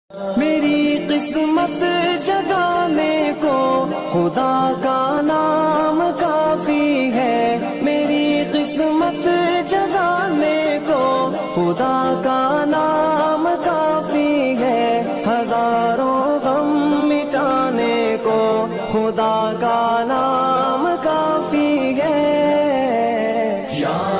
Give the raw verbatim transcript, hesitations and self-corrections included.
मेरी किस्मत जगाने को खुदा का नाम काफी है। मेरी किस्मत जगाने को खुदा का नाम काफी है। हजारों गम मिटाने को खुदा का नाम काफी है।